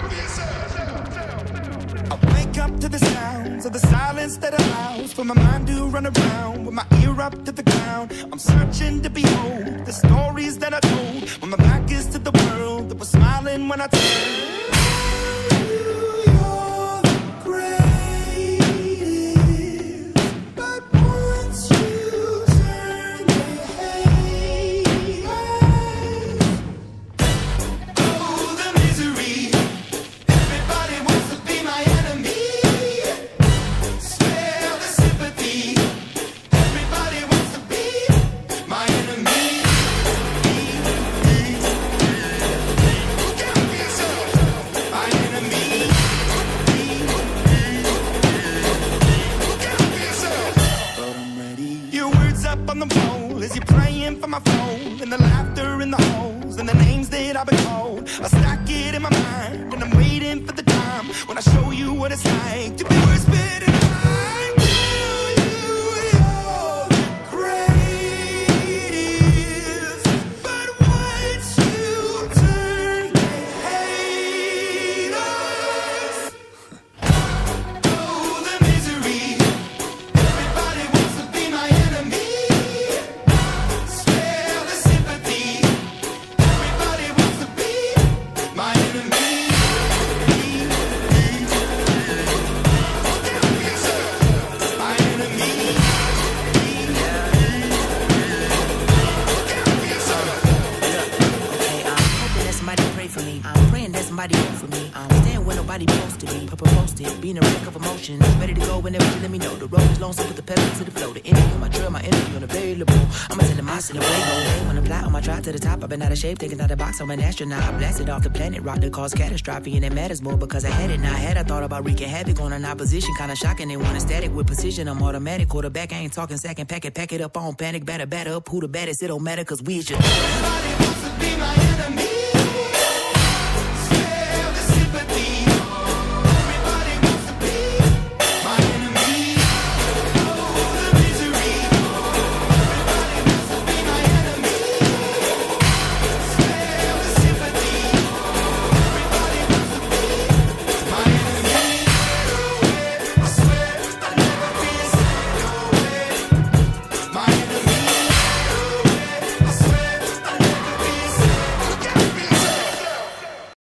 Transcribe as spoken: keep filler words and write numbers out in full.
Wake up to the sounds of the silence that allows for my mind to run around with my ear up to the ground. I'm searching to behold the stories that I told when my back is to the world that was smiling when I turned. On the pole as you're praying for my phone, and the laughter in the holes and the names that I've been called. I stack it in my mind and I'm waiting for the time when I show you what it's like to be whispered in the mind. I'm praying that somebody vote for me. I'm staying where nobody supposed to be. Papa posted, being a wreck of emotions. Ready to go whenever you let me know. The road is long, so put the pedal to the flow. The energy on my trail, my energy unavailable. I'ma tell them I still away. Hey, when I fly on my drive to the top, I've been out of shape, thinking out the box. I'm an astronaut. I blasted off the planet, rock that caused catastrophe, and it matters more because I had it. Now I had I thought about wreaking havoc on an opposition, kinda shocking. They want a static with precision. I'm automatic, quarterback. I ain't talking second pack it, pack it up on panic, batter, batter up. Who the baddest? It don't matter, cause we should. Everybody wants to be my enemy.